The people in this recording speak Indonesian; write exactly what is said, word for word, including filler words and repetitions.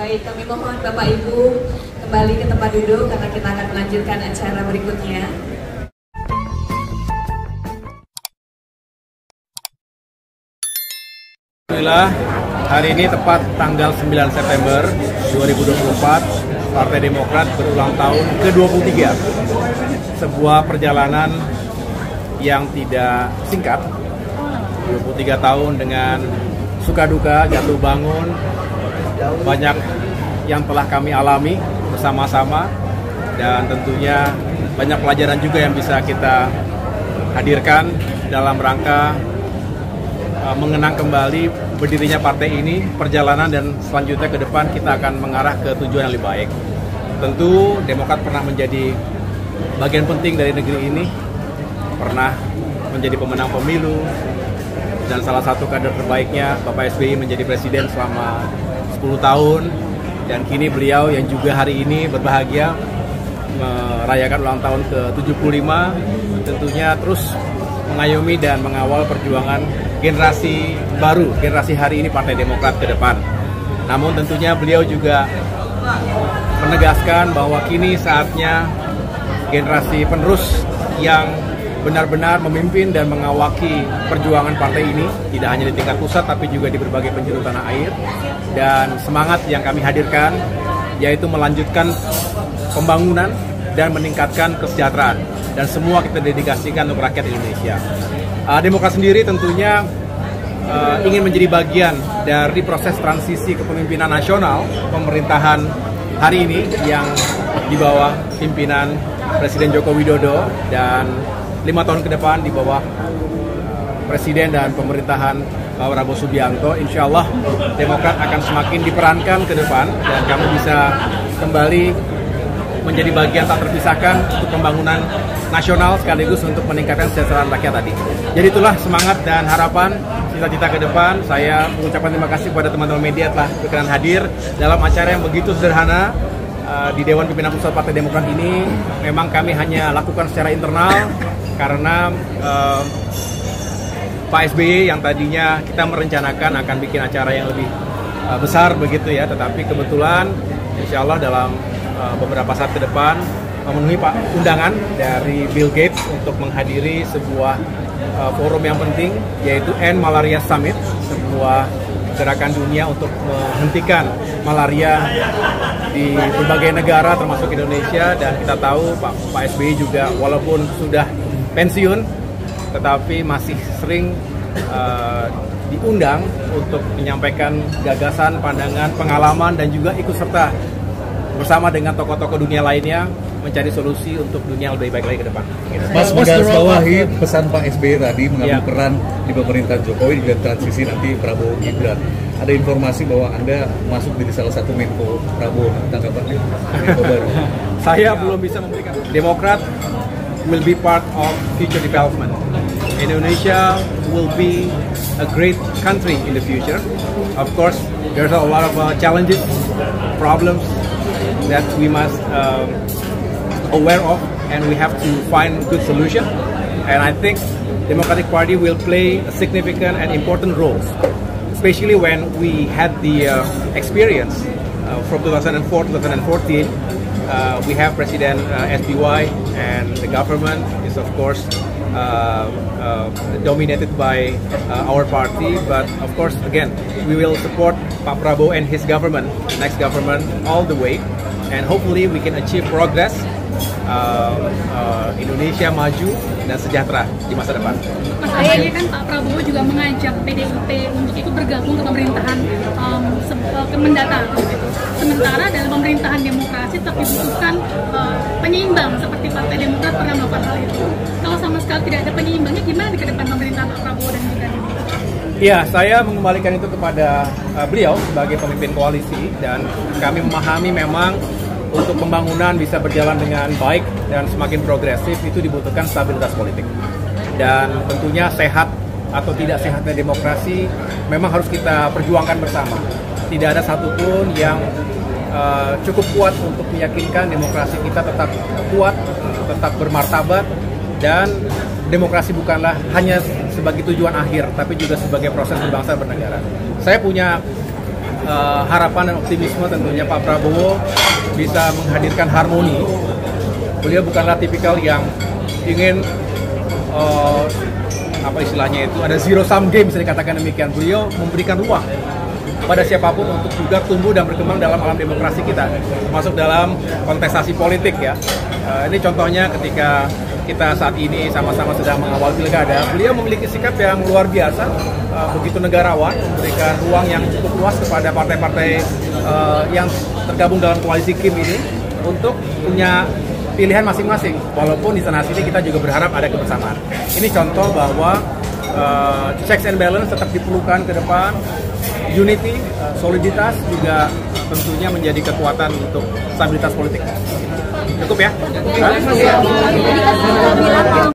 Baik, kami mohon Bapak Ibu kembali ke tempat duduk karena kita akan melanjutkan acara berikutnya. Alhamdulillah, hari ini tepat tanggal sembilan September dua ribu dua puluh empat, Partai Demokrat berulang tahun ke dua puluh tiga. Sebuah perjalanan yang tidak singkat, dua puluh tiga tahun dengan suka duka, jatuh bangun, banyak yang telah kami alami bersama-sama, dan tentunya banyak pelajaran juga yang bisa kita hadirkan dalam rangka uh, mengenang kembali berdirinya partai ini, perjalanan dan selanjutnya ke depan kita akan mengarah ke tujuan yang lebih baik. Tentu Demokrat pernah menjadi bagian penting dari negeri ini, pernah menjadi pemenang pemilu, dan salah satu kader terbaiknya Bapak S B Y menjadi presiden selama sepuluh tahun, dan kini beliau yang juga hari ini berbahagia merayakan ulang tahun ke tujuh puluh lima, tentunya terus mengayomi dan mengawal perjuangan generasi baru, generasi hari ini Partai Demokrat ke depan. Namun tentunya beliau juga menegaskan bahwa kini saatnya generasi penerus yang benar-benar memimpin dan mengawaki perjuangan partai ini, tidak hanya di tingkat pusat tapi juga di berbagai penjuru tanah air. Dan semangat yang kami hadirkan yaitu melanjutkan pembangunan dan meningkatkan kesejahteraan, dan semua kita dedikasikan untuk rakyat Indonesia. Uh, Demokrat sendiri tentunya uh, ingin menjadi bagian dari proses transisi kepemimpinan nasional pemerintahan hari ini yang di bawah pimpinan Presiden Joko Widodo, dan lima tahun ke depan di bawah Presiden dan pemerintahan Pak Prabowo Subianto. Insya Allah Demokrat akan semakin diperankan ke depan, dan kami bisa kembali menjadi bagian tak terpisahkan untuk pembangunan nasional sekaligus untuk meningkatkan kesejahteraan rakyat tadi. Jadi itulah semangat dan harapan cita-cita ke depan. Saya mengucapkan terima kasih kepada teman-teman media telah berkenan hadir dalam acara yang begitu sederhana uh, di Dewan Pimpinan Pusat Partai Demokrat ini. Memang kami hanya lakukan secara internal karena uh, Pak S B Y yang tadinya kita merencanakan akan bikin acara yang lebih uh, besar begitu ya, tetapi kebetulan insya Allah dalam uh, beberapa saat ke depan memenuhi Pak undangan dari Bill Gates untuk menghadiri sebuah uh, forum yang penting, yaitu End Malaria Summit, sebuah gerakan dunia untuk menghentikan malaria di berbagai negara termasuk Indonesia. Dan kita tahu Pak, Pak S B Y juga walaupun sudah pensiun tetapi masih sering uh, diundang untuk menyampaikan gagasan, pandangan, pengalaman, dan juga ikut serta bersama dengan tokoh-tokoh dunia lainnya mencari solusi untuk dunia yang lebih baik lagi ke depan. Mas, menggarisbawahi pesan Pak S B Y tadi mengambil ya. peran di pemerintahan Jokowi dan transisi nanti Prabowo Gibran. Ada informasi bahwa Anda masuk di salah satu Menko Prabowo, tanggapannya Menko baru. Saya belum bisa memberikan. Demokrat will be part of future development. Indonesia will be a great country in the future. Of course, there's a lot of uh, challenges, problems that we must um, aware of, and we have to find good solution. And I think Democratic Party will play a significant and important roles, especially when we had the uh, experience uh, from two thousand four to twenty fourteen. Uh, we have President uh, S B Y, and the government is of course uh, uh, dominated by uh, our party, but of course again we will support Pak Prabowo and his government, the next government, all the way, and hopefully we can achieve progress, uh, uh, Indonesia maju dan sejahtera di masa depan. Mas, akhirnya kan Pak Prabowo juga mengajak P D I P untuk ikut bergabung ke pemerintahan um, ke mendatang. Gitu. Sementara dalam pemerintahan demokrasi tetap dibutuhkan uh, penyeimbang seperti Partai Demokrat pernah melakukan hal itu. Kalau sama sekali tidak ada penyeimbangnya, gimana di ke depan pemerintahan Pak Prabowo dan Gibran ini? Ya, saya mengembalikan itu kepada uh, beliau sebagai pemimpin koalisi, dan kami memahami memang untuk pembangunan bisa berjalan dengan baik dan semakin progresif itu dibutuhkan stabilitas politik. Dan tentunya sehat atau tidak sehatnya demokrasi memang harus kita perjuangkan bersama. Tidak ada satupun yang uh, cukup kuat untuk meyakinkan demokrasi kita tetap kuat, tetap bermartabat, dan demokrasi bukanlah hanya sebagai tujuan akhir, tapi juga sebagai proses berbangsa dan bernegara. Saya punya uh, harapan dan optimisme tentunya Pak Prabowo bisa menghadirkan harmoni. Beliau bukanlah tipikal yang ingin uh, apa istilahnya itu ada zero sum game, bisa dikatakan demikian. Beliau memberikan ruang pada siapapun untuk juga tumbuh dan berkembang dalam alam demokrasi kita, masuk dalam kontestasi politik ya. Uh, ini contohnya ketika kita saat ini sama-sama sedang mengawal pilkada, beliau memiliki sikap yang luar biasa, uh, begitu negarawan, memberikan ruang yang cukup luas kepada partai-partai uh, yang tergabung dalam koalisi Kim ini untuk punya pilihan masing-masing. Walaupun di sana sini kita juga berharap ada kebersamaan. Ini contoh bahwa uh, checks and balance tetap diperlukan ke depan. Unity, uh, soliditas juga tentunya menjadi kekuatan untuk stabilitas politik. Cukup ya? Hah?